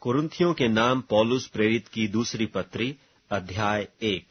कुरिन्थियों के नाम पौलुस प्रेरित की दूसरी पत्री अध्याय 1।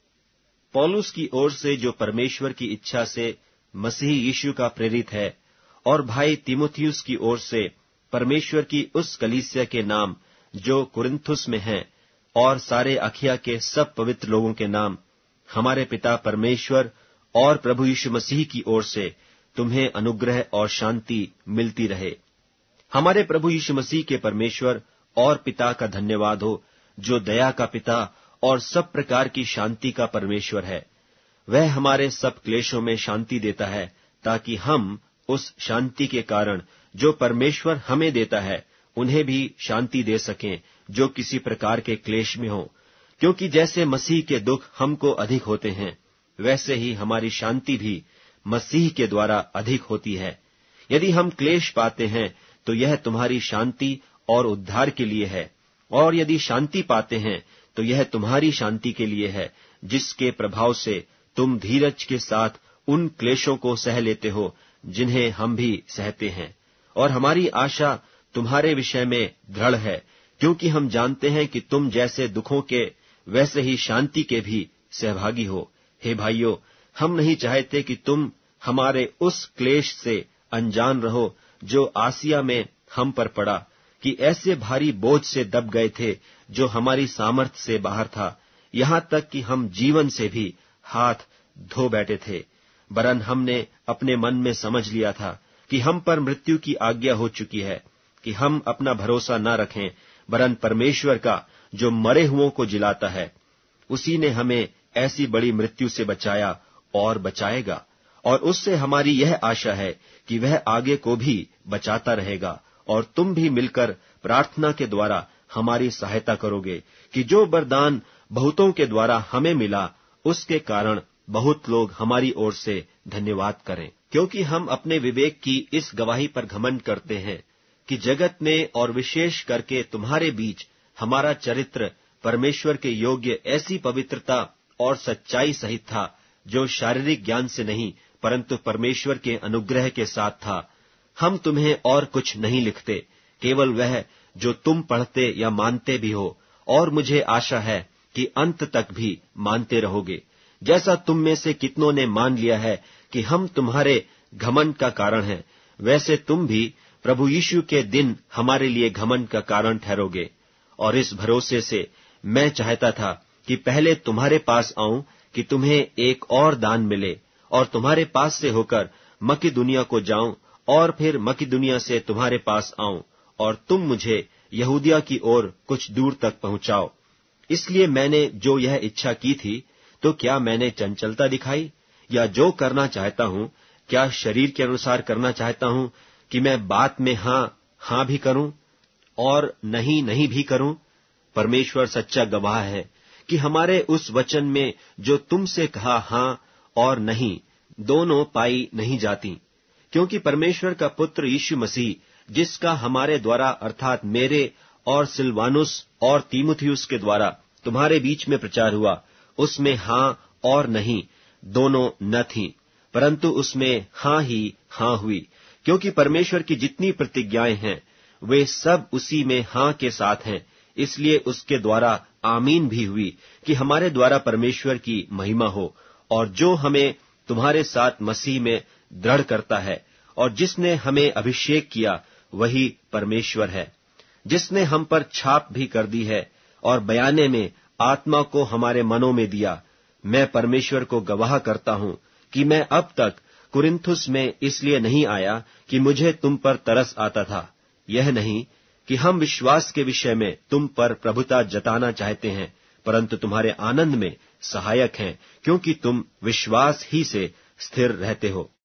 पौलुस की ओर से जो परमेश्वर की इच्छा से मसीह यीशु का प्रेरित है, और भाई तीमुथियुस की ओर से परमेश्वर की उस कलीसिया के नाम जो कुरिन्थुस में है, और सारे अखिया के सब पवित्र लोगों के नाम, हमारे पिता परमेश्वर और प्रभु यीशु मसीह की ओर से तुम्हें अनुग्रह और शांति मिलती रहे। हमारे प्रभु यीशु मसीह के परमेश्वर और पिता का धन्यवाद हो, जो दया का पिता और सब प्रकार की शांति का परमेश्वर है। वह हमारे सब क्लेशों में शांति देता है, ताकि हम उस शांति के कारण जो परमेश्वर हमें देता है, उन्हें भी शांति दे सकें जो किसी प्रकार के क्लेश में हो। क्योंकि जैसे मसीह के दुख हमको अधिक होते हैं, वैसे ही हमारी शांति भी मसीह के द्वारा अधिक होती है। यदि हम क्लेश पाते हैं तो यह तुम्हारी शांति और उद्धार के लिए है, और यदि शांति पाते हैं तो यह तुम्हारी शांति के लिए है, जिसके प्रभाव से तुम धीरज के साथ उन क्लेशों को सह लेते हो जिन्हें हम भी सहते हैं। और हमारी आशा तुम्हारे विषय में दृढ़ है, क्योंकि हम जानते हैं कि तुम जैसे दुखों के वैसे ही शांति के भी सहभागी हो। हे भाइयों, हम नहीं चाहते कि तुम हमारे उस क्लेश से अनजान रहो जो आसिया में हम पर पड़ा, कि ऐसे भारी बोझ से दब गए थे जो हमारी सामर्थ्य से बाहर था, यहाँ तक कि हम जीवन से भी हाथ धो बैठे थे। वरन हमने अपने मन में समझ लिया था कि हम पर मृत्यु की आज्ञा हो चुकी है, कि हम अपना भरोसा न रखें, वरन परमेश्वर का जो मरे हुओं को जिलाता है। उसी ने हमें ऐसी बड़ी मृत्यु से बचाया और बचाएगा, और उससे हमारी यह आशा है कि वह आगे को भी बचाता रहेगा। और तुम भी मिलकर प्रार्थना के द्वारा हमारी सहायता करोगे, कि जो वरदान बहुतों के द्वारा हमें मिला, उसके कारण बहुत लोग हमारी ओर से धन्यवाद करें। क्योंकि हम अपने विवेक की इस गवाही पर घमंड करते हैं कि जगत में और विशेष करके तुम्हारे बीच हमारा चरित्र परमेश्वर के योग्य ऐसी पवित्रता और सच्चाई सहित था, जो शारीरिक ज्ञान से नहीं परंतु परमेश्वर के अनुग्रह के साथ था। हम तुम्हें और कुछ नहीं लिखते, केवल वह जो तुम पढ़ते या मानते भी हो, और मुझे आशा है कि अंत तक भी मानते रहोगे, जैसा तुम में से कितनों ने मान लिया है कि हम तुम्हारे घमंड का कारण हैं, वैसे तुम भी प्रभु यीशु के दिन हमारे लिए घमंड का कारण ठहरोगे। और इस भरोसे से मैं चाहता था कि पहले तुम्हारे पास आऊं, कि तुम्हें एक और दान मिले, और तुम्हारे पास से होकर मकिदुनिया को जाऊं, और फिर मकिदुनिया से तुम्हारे पास आऊं, और तुम मुझे यहूदिया की ओर कुछ दूर तक पहुंचाओ। इसलिए मैंने जो यह इच्छा की थी, तो क्या मैंने चंचलता दिखाई? या जो करना चाहता हूं, क्या शरीर के अनुसार करना चाहता हूं कि मैं बात में हां भी करूं और नहीं भी करूं? परमेश्वर सच्चा गवाह है कि हमारे उस वचन में जो तुमसे कहा हां और नहीं, दोनों पाई नहीं जाती। क्योंकि परमेश्वर का पुत्र यीशु मसीह, जिसका हमारे द्वारा अर्थात मेरे और सिलवानुस और तीमुथियुस के द्वारा तुम्हारे बीच में प्रचार हुआ, उसमें हां और नहीं दोनों न थीं, परंतु उसमें हां ही हां हुई। क्योंकि परमेश्वर की जितनी प्रतिज्ञाएं हैं, वे सब उसी में हां के साथ हैं। इसलिए उसके द्वारा आमीन भी हुई, कि हमारे द्वारा परमेश्वर की महिमा हो। और जो हमें तुम्हारे साथ मसीह में दृढ़ करता है, और जिसने हमें अभिषेक किया, वही परमेश्वर है, जिसने हम पर छाप भी कर दी है, और बयाने में आत्मा को हमारे मनों में दिया। मैं परमेश्वर को गवाह करता हूं कि मैं अब तक कुरिन्थुस में इसलिए नहीं आया कि मुझे तुम पर तरस आता था। यह नहीं कि हम विश्वास के विषय में तुम पर प्रभुता जताना चाहते हैं, परंतु तुम्हारे आनंद में सहायक हैं, क्योंकि तुम विश्वास ही से स्थिर रहते हो।